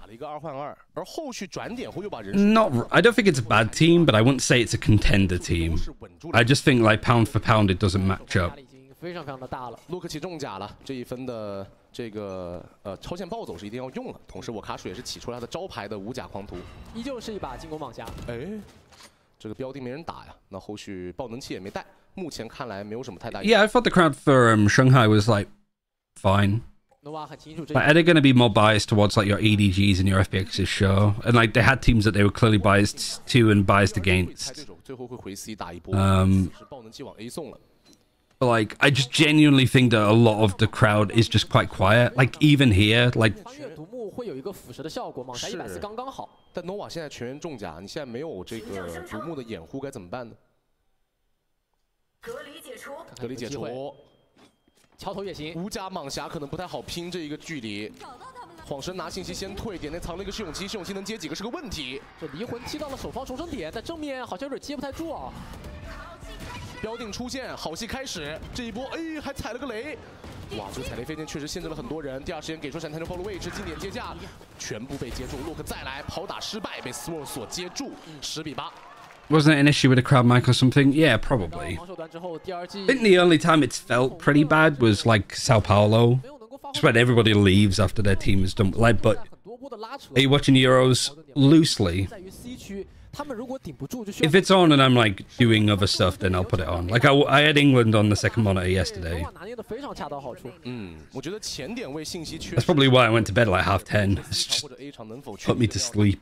Not, I don't think it's a bad team, but I wouldn't say it's a contender team. I just think like pound for pound, it doesn't match up. 非常非常的大了。 陆克起重甲了，这一分的这个呃超限暴走是一定要用了。同时，我卡鼠也是起出他的招牌的五甲狂徒， 依旧是一把进攻蟒侠。哎。 这个标的没人打呀，那后续爆能器也没带，目前看来没有什么太大。 Yeah, I thought the crowd for um, Shanghai was like fine. But are they going to be more biased towards like your E D Gs and your F P Xs? Sure, and like they had teams that they were clearly biased to and biased against. Um, but like I just genuinely think that a lot of the crowd is just quite quiet. Like even here, like. 会有一个腐蚀的效果，蟒侠一百四刚刚好。 但 Nova 现在全员重甲，你现在没有这个独木的掩护，该怎么办呢？隔离解除，隔离解除， 桥头也行。 无甲蟒侠可能不太好拼这一个距离。晃神拿信息先退，点内藏了一个试勇期，试勇期能接几个是个问题。 这离魂踢到了首方重生点，在正面好像有点接不太住啊。 标定出现，好戏开始，这一波哎还踩了个雷。 哇，这个踩雷飞剑确实限制了很多人。第二时间给出闪弹球暴露位置，经典接架全部被接住。洛克再来跑打失败，被 Swarm 所接住，十比八。 Wasn't it an issue with the crowd mic or something? Yeah, probably. I think the only time it's felt pretty bad was like Sao Paulo, just when everybody leaves after their team is done. Like, but are you watching Euros loosely? If it's on and I'm like doing other stuff, then I'll put it on. Like I, I had England on the second monitor yesterday. That's probably why I went to bed at like half ten. It's just put me to sleep.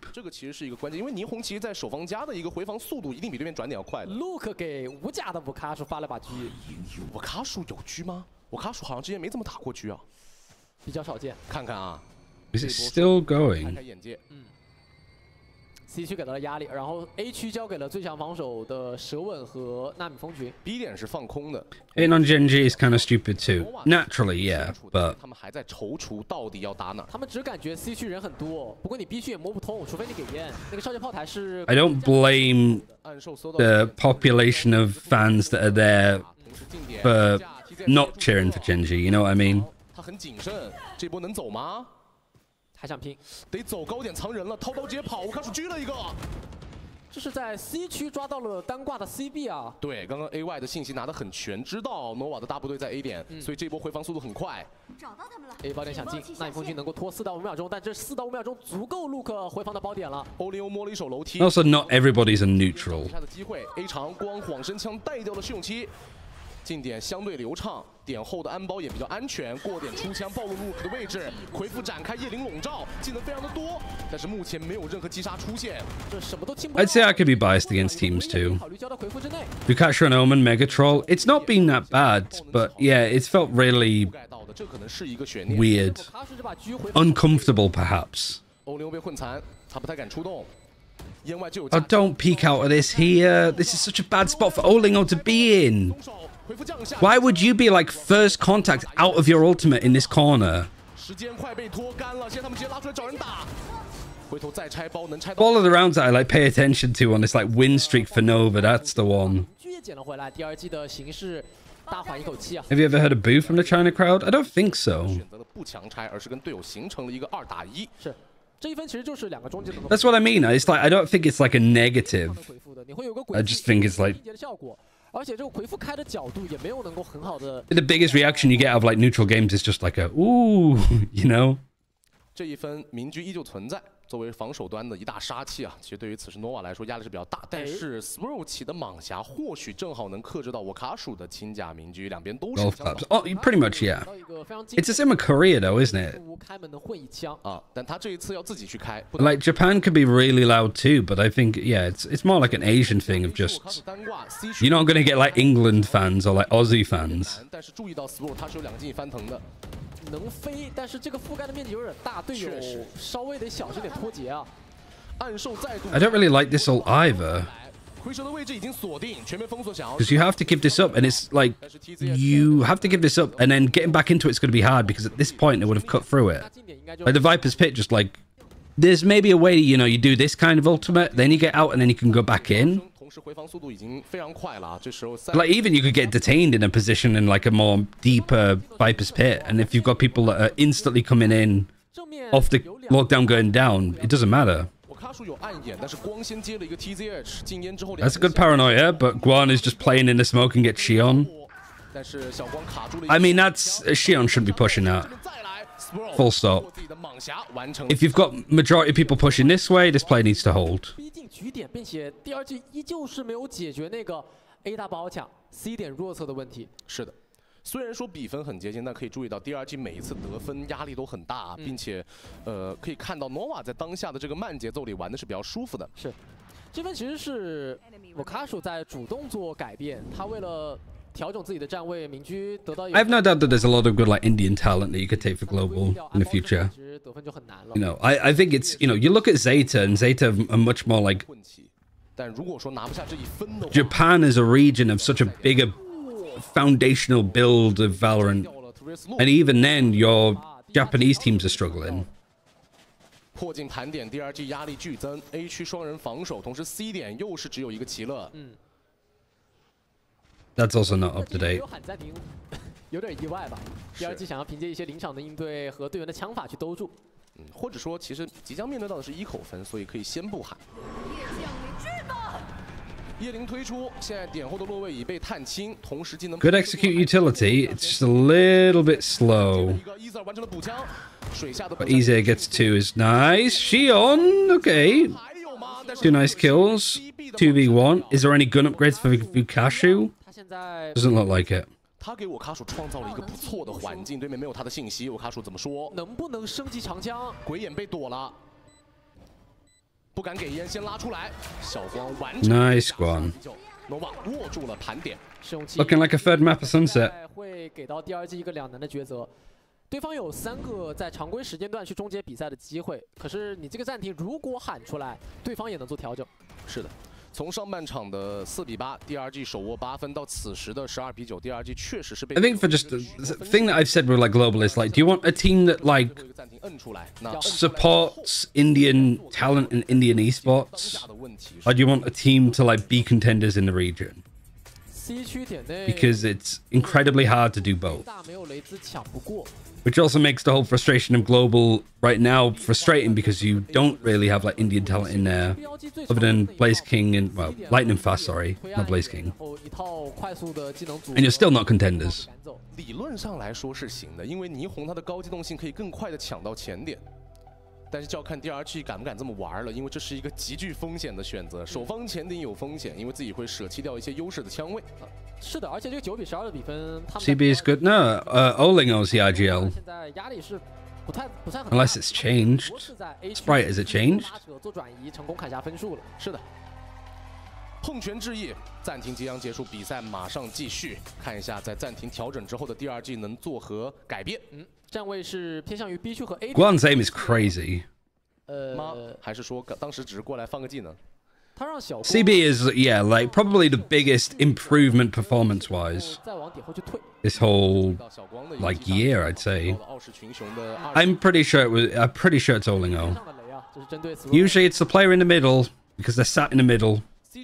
Luke 给无甲的布卡数发了把狙。 我卡数有狙吗？ 我卡鼠好像之前没怎么打过狙啊， 比较少见。 看看啊 Is it still 开 going? 开眼界。 嗯 C 区给到了压力，然后 A 区交给了最强防守的蛇吻和纳米蜂群。 B 点是放空的。 Hitting on Genji is kind of stupid too. Naturally, yeah, but 他们还在踌躇到底要打哪。 他们只感觉 C 区人很多，不过你 B 区也摸不通，除非你给烟。那个少剑炮台是。 I don't blame the population of fans that are there for not cheering for Genji. You know what I mean? 他很谨慎，这波能走吗？ 还想拼， 得走高点藏人了，掏刀直接跑，我开始狙了一个。 这是在 C 区抓到了单挂的 C B 啊。 对，刚刚 A Y 的信息拿得很全，知道 Nova 的大部队在 A 点，嗯、所以这波回防速度很快。 找到他们了 A 包点想进，那你空军能够拖四到五秒钟，但这四到五秒钟足够 Luke 回防的包点了。 欧林欧摸了一手楼梯。 Also, not everybody's a neutral. 他的机会 ，A 长光晃身枪带掉了试用期。 进点相对流畅，点后的安保也比较安全。过点出枪暴露 Luke 的位置，回复展开夜灵笼罩，技能非常的多，但是目前没有任何击杀出现。 这什么都听不到。 I'd say I could be biased against teams too. 考虑交到回复之内。 Pikachu and Omen, Megatroll. It's not been that bad, but yeah, it's felt really weird, uncomfortable perhaps. 欧流被混残，他不太敢出动。 Oh, don't peek out of this here. This is such a bad spot for Olingo to be in. Why would you be like first contact out of your ultimate in this corner? All of the rounds that I like pay attention to on this like win streak for Nova, that's the one. Have you ever heard a boo from the China crowd? I don't think so. That's what I mean. It's like I don't think it's like a negative. I just think it's like the biggest reaction you get out of like neutral games is just like a ooh, you know. 这一分民居依旧存在，作为防守端的一大杀器啊，其实对于此时 Nova 来说压力是比较大。但是 Swirl 起的蟒侠或许正好能克制到我卡鼠的轻甲民居，两边都是。 Golf clubs. Oh, pretty much, yeah. It's a similar career though, isn't it? 啊，但他这一次要自己去开。 Like Japan could be really loud too, but I think yeah, it's it's more like an Asian thing of just you're not gonna get like England fans or like Aussie fans. 但是注意到 Swirl 他是有两个进翻腾的。 能飞，但是这个覆盖的面积有点大，队友稍微得小心点脱节啊。 暗兽再度 I don't really like this ult either. 回蛇的位置已经锁定，全面封锁想要。 Because you have to give this up, and it's like you have to give this up, and then getting back into it's going to be hard because at this point it would have cut through it. Like the Viper's Pit, just like there's maybe a way you know you do this kind of ultimate, then you get out, and then you can go back in. 同时回防速度已经非常快了啊，这时候 Like even you could get detained in a position in like a more deeper Viper's Pit, and if you've got people that are instantly coming in off the lockdown going down, it doesn't matter. That's a good paranoia, but Guan is just playing in the smoke and gets Xion. I mean, that's Xion shouldn't be pushing that. Full stop. If you've got majority of people pushing this way, this play needs to hold. 局点，并且第二季依旧是没有解决那个 A 大不好抢 ，C 点弱侧的问题。 是的，虽然说比分很接近，但可以注意到第二季每一次得分压力都很大，嗯、并且，呃，可以看到 Nova 在当下的这个慢节奏里玩的是比较舒服的。 是，这分其实是我卡鼠在主动做改变，他为了调整自己的站位，民居得到。 I have no doubt that there's a lot of good like Indian talent that you could take for global in the future. You know, I I think it's you know you look at Zeta and Zeta are much more like. Japan is a region of such a bigger foundational build of Valorant, and even then your Japanese teams are struggling. 迫近盘点，第二季压力剧增 ，A 区双人防守，同时 C 点又是只有一个奇乐。嗯。 That's also not up to date. 有点意外吧？第二季想要凭借一些临场的应对和队员的枪法去兜住， 嗯，或者说其实即将面对到的是一口分，所以可以先不喊。夜灵推出，现在点后的落位已被探清，同时技能。 Good execute utility. It's just a little bit slow. But Izzy gets two is nice. Xion, okay. Two nice kills. two v one. Is there any gun upgrades for Vukashu? Doesn't look like it. 他给我卡鼠创造了一个不错的环境，对面没有他的信息，我卡鼠怎么说？ 能不能升级长枪？ 鬼眼被躲了，不敢给烟，先拉出来，小光完成。 Nice one. Nova 握住了盘点， Looking like a third map of Sunset. 会给到第二季一个两难的抉择。对方有三个在常规时间段去终结比赛的机会，可是你这个暂停如果喊出来，对方也能做调整。 是的。 从上半场的四比八 ，D R G 手握八分，到此时的十二比九 ，D R G 确实是被。 I think for just the thing that I've said with like global is like, do you want a team that like supports Indian talent in Indian esports, or do you want a team to like be contenders in the region? Because it's incredibly hard to do both. Which also makes the whole frustration of global right now frustrating because you don't really have like Indian talent in there other than Blaze King and, well, Lightning Fast, sorry, not Blaze King. And you're still not contenders. 理论上来说是行的，因为霓虹它的高机动性可以更快的抢到前点。但是就要看 D R G 敢不敢这么玩了，因为这是一个极具风险的选择。首方前顶有风险，因为自己会舍弃掉一些优势的枪位。 是的，而且这个九比十二的比分，他们 C B is good. No, uh, Olingo's the I G L. 现在压力是不太不太很 Unless it's changed. Sprite, is it changed? 做转移成功砍下分数了。 是的。碰拳致意，暂停即将结束，比赛马上继续。看一下在暂停调整之后的 D R G 能作何改变。 嗯，站位是偏向于 B 区和 A。 Guan's aim is crazy. 呃， 吗？还是说当时只是过来放个技能？ C B is, yeah, like probably the biggest improvement performance-wise this whole like year, I'd say. I'm pretty sure it was. I'm pretty sure it's Olingo. Usually it's the player in the middle because they're sat in the middle. I'm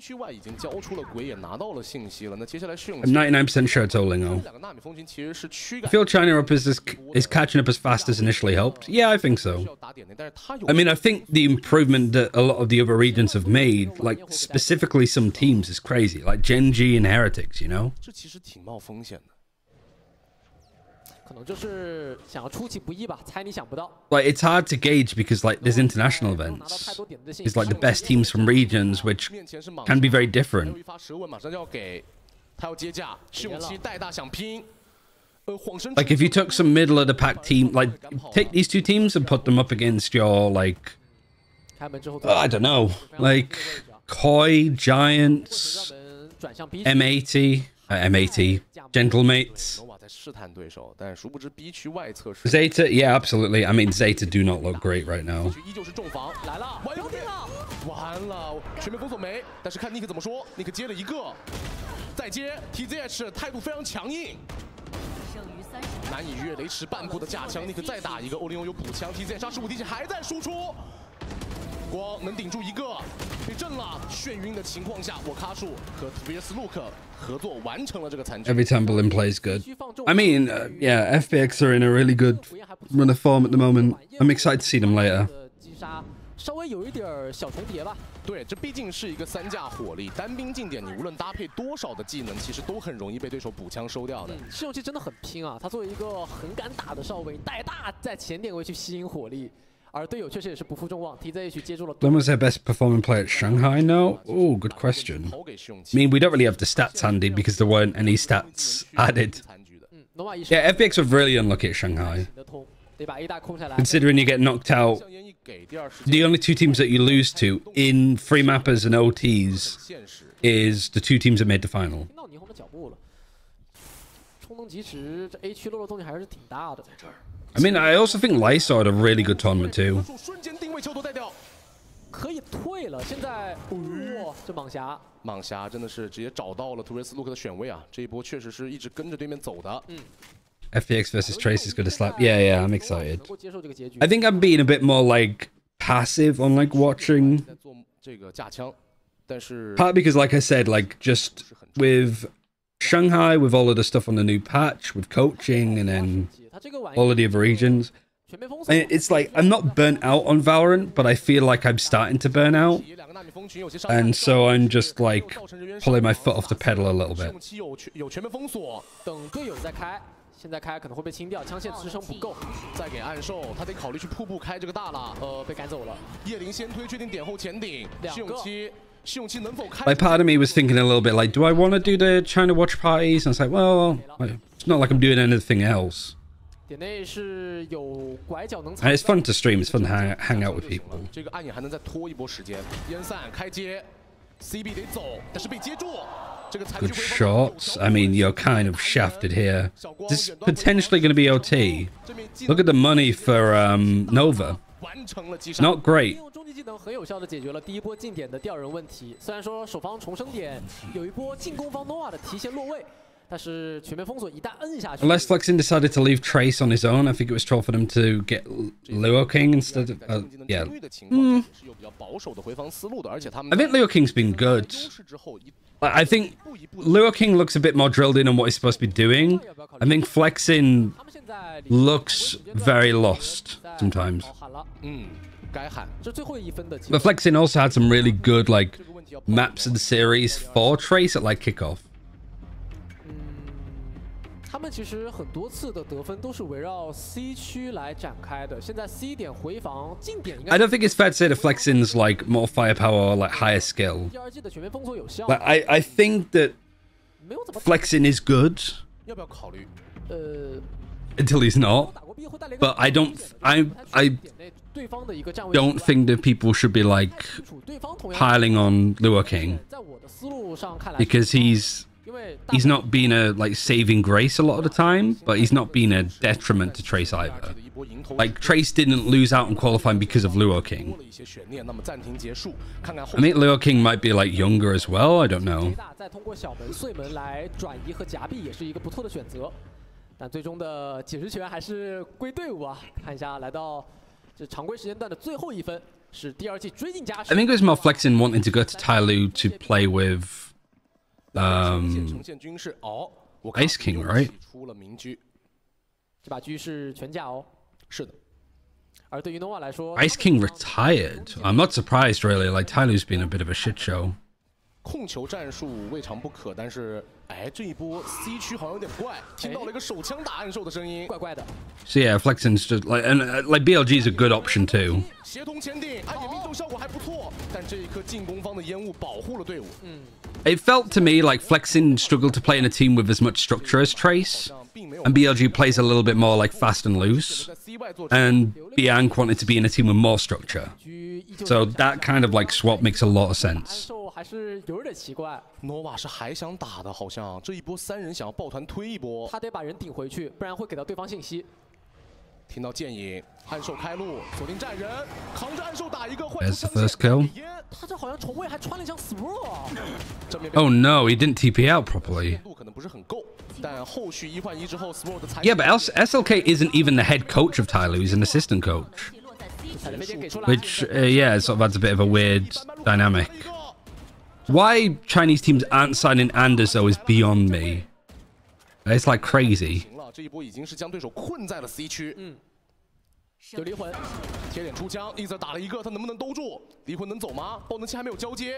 ninety-nine percent sure it's Olingo. I feel China up is, is catching up as fast as initially hoped. Yeah, I think so. I mean, I think the improvement that a lot of the other regions have made, like specifically some teams, is crazy. Like Genji and Heretics, you know? Like, it's hard to gauge because, like, there's international events. It's like the best teams from regions, which can be very different. Like, if you took some middle of the pack team, like, take these two teams and put them up against your, like, oh, I don't know, like, Koi, Giants, M eighty, uh, M eighty, Gentlemates. Zeta, yeah, absolutely. I mean, Zeta do not look great right now. 完了，全面封锁没，但是看 Nick 怎么说 ，Nick 接了一个，再接 T Z H 态度非常强硬，难以越雷池半步的架枪 ，Nick 再打一个，欧林欧有补枪 ，T Z H 二十五滴血还在输出，光能顶住一个，被震了，眩晕的情况下，我卡树和 Twice Look 合作完成了这个残局。 Every Timberland plays good. I mean, uh, yeah, F B X are in a really good run of form at the moment. I'm excited to see them later. 稍微有一点小重叠吧。 对，这毕竟是一个三架火力单兵近点，你无论搭配多少的技能，其实都很容易被对手补枪收掉的。 嗯，试用期真的很拼啊！他作为一个很敢打的少尉，带大在前点位去吸引火力，而队友确实也是不负众望 ，T Z H 接住了。 When was their best performing player at Shanghai now? Oh, good question. I mean, we don't really have the stats handy because there weren't any stats added. Yeah, F B X were really unlucky at Shanghai. Considering you get knocked out, the only two teams that you lose to in free mappers and O Ts is the two teams that made the final. I mean, I also think Lysol had a really good tournament too. 可以退了，现在哇，这蟒侠， 蟒侠真的是直接找到了 Twice Look 的选位啊！这一波确实是一直跟着对面走的。嗯。 F B X versus Trace is going to slap. Yeah, yeah, I'm excited. I think I'm being a bit more like passive on like watching. Partly because, like I said, like just with Shanghai, with all of the stuff on the new patch, with coaching, and then all of the other regions, it's like I'm not burnt out on Valorant, but I feel like I'm starting to burn out, and so I'm just like pulling my foot off the pedal a little bit. 现在开可能会被清掉，枪线支撑不够。 再给暗兽，他得考虑去瀑布开这个大了。 呃，被赶走了。 叶灵先推，确定点后前顶。试用期，试用期能否开 ？Like part of me was thinking a little bit like, do I want to do the China watch parties? And it's like, well, it's not like I'm doing anything else. 点内是有拐角能。 And it's fun to stream. It's fun to hang hang out with people. 这个暗影还能再拖一波时间。烟散开接 ，C B 得走，但是被接住。 Good shots. I mean, you're kind of shafted here. This is potentially going to be O T. Look at the money for um, Nova. Not great. 终极技能很有效的解决了第一波进点的吊人问题。虽然说守方重生点有一波进攻方 Nova 的提前落位，但是全面封锁一旦摁下去。 Unless Flexin decided to leave Trace on his own, I think it was troll for them to get Luo King instead of uh, yeah. Mm. I think Luo King's been good. I think Luo King looks a bit more drilled in on what he's supposed to be doing. I think Flexin looks very lost sometimes. But Flexin also had some really good like maps and series for Trace at like kickoff. 他们其实很多次的得分都是围绕 C 区来展开的。现在 C 点回防近点应该 I don't think it's fair to say that Flexin's like more firepower or like higher skill. 第二季的全面封锁有效。 But I I think that Flexin is good. 要不要考虑？ 呃 Until he's not. But I don't I I don't think that people should be like piling on Luo King because he's he's not been a like saving grace a lot of the time, but he's not been a detriment to Trace either. Like Trace didn't lose out on qualifying because of Luo King. I think Luo King might be like younger as well. I don't know. 再通过小门、碎门来转移和夹壁也是一个不错的选择，但最终的解释权还是归队伍啊。看一下，来到这常规时间段的最后一分，是第二季追进加时。 I think it was more Flexin wanting to go to Tyloo to play with um Ice King, right? 这把狙是全甲哦。 是的。 而对于 Nova 来说 Ice King retired. I'm not surprised really. Like Tyloo's been a bit of a shit show. 控球战术未尝不可，但是哎，这一波 C 区好像有点怪，听到了一个手枪打暗兽的声音， 怪怪的。 So yeah, Flexin's just like and uh, like B L G is a good option too. 协同前顶，暗影命中效果还不错，但这一颗进攻方的烟雾保护了队伍。嗯 It felt to me like Flexin struggled to play in a team with as much structure as Trace, and B L G plays a little bit more like fast and loose, and Bianc wanted to be in a team with more structure. So that kind of like swap makes a lot of sense. 还是有点奇怪。 Nova 是还想打的，好像这一波三人想要抱团推一波， 他得把人顶回去，不然会给到对方信息。 听到剑影，暗兽开路，锁定战人，扛着暗兽打一个。 There's the first kill. 他这好像重位还穿了一张 Swirl。 Oh no, he didn't T P out properly. 可能不是很够，但后续一换一之后 ，Swirl 的采 Yeah, but S L K isn't even the head coach of Tyloo; he's an assistant coach. Which, uh, yeah, sort of adds a bit of a weird dynamic. Why Chinese teams aren't signing Anders though is beyond me. It's like crazy. 这一波已经是将对手困在了 C 区。嗯， 有离魂， 贴脸出枪 ，Ether 打了一个，他能不能兜住？离魂能走吗？爆能器还没有交接。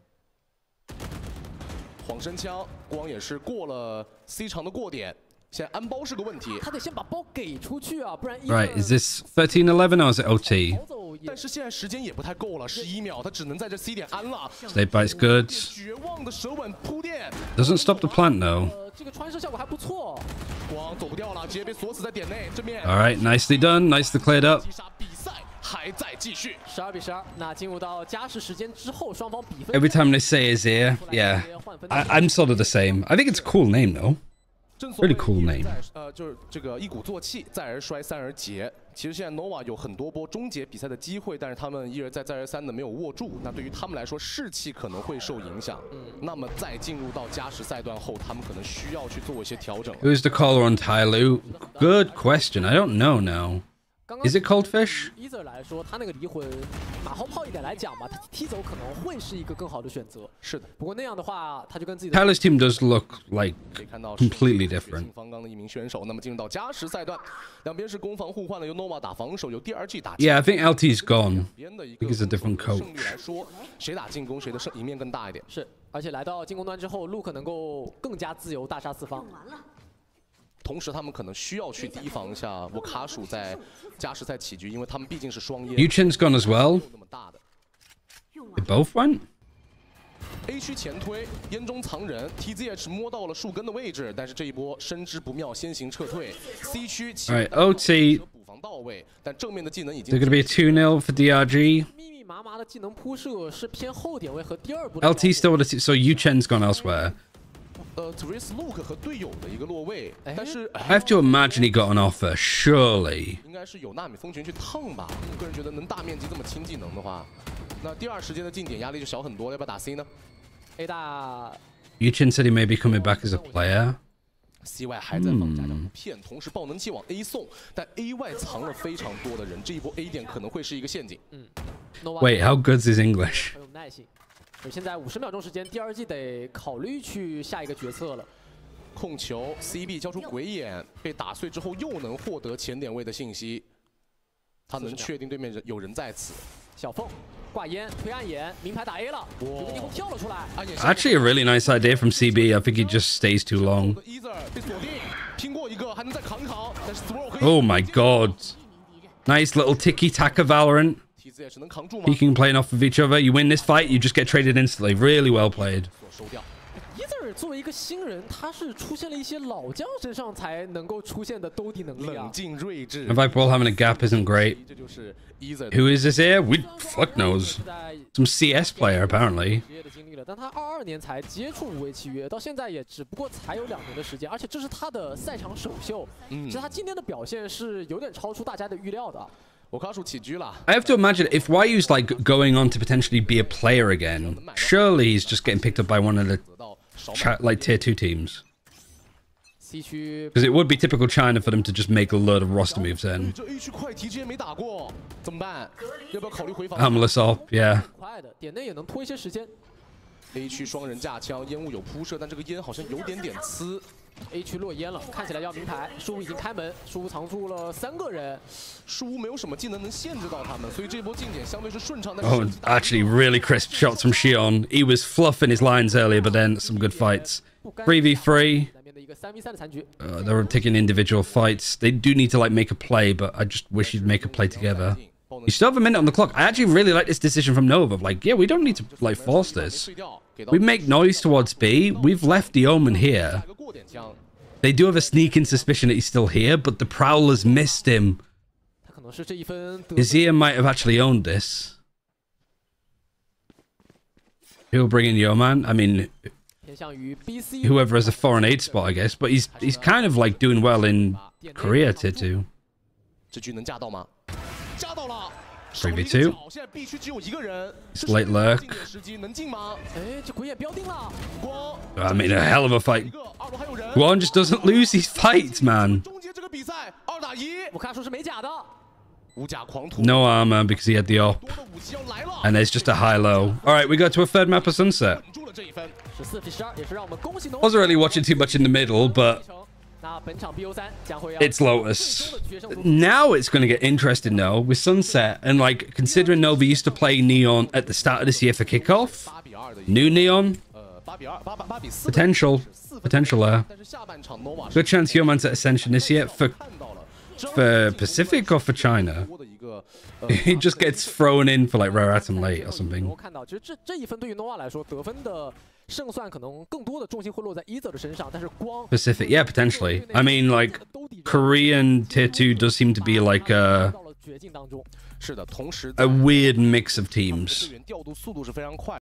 晃身枪，光也是过了 C 场的过点。 现在安包是个问题， 他得先把包给出去啊，不然。 Right, is this thirteen eleven or is it O T? 但是现在时间也不太够了，十一秒，他只能在这 C 点安了。 Stay bite's good. 绝望的舌吻铺垫 Doesn't stop the plant though. 这个穿射效果还不错。 光走不掉了，直接被锁死在点内。正面。 All right, nicely done, nicely cleared up. 比赛还在继续。 十二比十二，那进入到加时时间之后，双方比分。 Every time they say his ear, yeah, I, I'm sort of the same. I think it's a cool name though. Really cool name. 呃，就是这个一鼓作气，再而衰，三而竭。其实现在 Nova 有很多波终结比赛的机会，但是他们一而再，再而三的没有握住。那对于他们来说，士气可能会受影响。嗯，那么在进入到加时赛段后，他们可能需要去做一些调整。 Who's the caller on Tyloo? Good question. I don't know now. Is it Coldfish? Ether 来说，他那个离魂，马后炮一点来讲吧，他踢走可能会是一个更好的选择。 是的， 不过那样的话，他就跟自己的 Tyloo's team does look like completely different. 方刚的一名选手，那么进入到加时赛段，两边是攻防互换了，由 Nova 打防守，由第二季打。 Yeah, I think L T's gone. I think it's a different coach. 胜率来说，谁打进攻谁的胜赢面更大一点。 是，而且来到进攻端之后，Luke能够更加自由，大杀四方。 同时，他们可能需要去提防一下我卡鼠在加时赛起局，因为他们毕竟是双烟。 Yuchen's gone as well. They both went. A 区前推，烟中藏人 ，T Z H 摸到了树根的位置，但是这一波深知不妙，先行撤退。C 区 Alright, O T. 补防到位，但正面的技能已经。 They're going to be a two nil for D R G. 密密麻麻的技能铺设是偏后点位和第二步。 L T still with a t so Yuchen's gone elsewhere. 呃 Therese Luke 和队友的一个落位，但是 I have to imagine he got an offer, surely. 应该是有纳米蜂群去烫吧。个人觉得能大面积这么轻技能的话，那第二时间的进点压力就小很多了。要不要打 C 呢 ？A 大 Yuchin said he may be coming back as a player. C Y 还在放家长不骗，同时爆能器往 A 送，但 A 外藏了非常多的人，这一波 A 点可能会是一个陷阱。 嗯 Wait, how good's his English? 很有耐心。而现在五十秒钟时间，第二季得考虑去下一个决策了。 控球 ，C B 交出鬼眼，被打碎之后又能获得前点位的信息，他能确定对面人有人在此。 小凤挂烟推暗眼，名牌打 A 了，有个逆风跳了出来。 Actually, a really nice idea from C B. I think he just stays too long. 被锁定，拼过一个还能再扛一扛，但是 throw 可以。 Oh my god. Nice little tiki-taka Valorant. Peeking playing off of each other. You win this fight, you just get traded instantly. Really well played. Ether 作为一个新人，他是出现了一些老将身上才能够出现的兜底能力啊。 冷静睿智。 And Viper having a gap isn't great. Who is this here? We fuck knows. Some C S player apparently. 但他二二年才接触无畏契约，到现在也只不过才有两年的时间，而且这是他的赛场首秀。嗯，其实他今天的表现是有点超出大家的预料的。 I have to imagine if Yu's like going on to potentially be a player again, surely he's just getting picked up by one of the like tier two teams. Because it would be typical China for them to just make a load of roster moves in. Harmless op, yeah. A 区双人架枪，烟雾有铺设，但这个烟好像有点点呲。 A 区落烟了，看起来要明牌。树屋已经开门，树屋藏住了三个人。 树屋没有什么技能能限制到他们，所以这波进点相对是顺畅。 Oh, actually, really crisp shots from Xion. He was fluffing his lines earlier, but then some good fights. three v three. Uh, they were taking individual fights. They do need to like make a play, but I just wish you'd make a play together. You still have a minute on the clock. I actually really like this decision from Nova. Like, yeah, we don't need to like force this. We make noise towards B. We've left the Omen here. They do have a sneaking suspicion that he's still here, but the Prowlers missed him. Azir might have actually owned this. He'll bring in Yeoman. I mean, whoever has a foreign aid spot, I guess. But he's he's kind of like doing well in Korea tier two. three v two. It's late lurk. I mean, a hell of a fight. Guan just doesn't lose these fights, man. No armor because he had the op. And there's just a high-low. Alright, we got to a third map of Sunset. Wasn't really watching too much in the middle, but it's Lotus. Now it's going to get interesting, though, with Sunset. And, like, considering Nova used to play Neon at the start of this year for kickoff, new Neon, potential. Potential there. Good chance Yeoman's at Ascension this year. For, for Pacific or for China? He just gets thrown in for, like, Rare Atom late or something. Pacific, yeah, potentially. I mean, like, Korean tier two does seem to be like a, a weird mix of teams.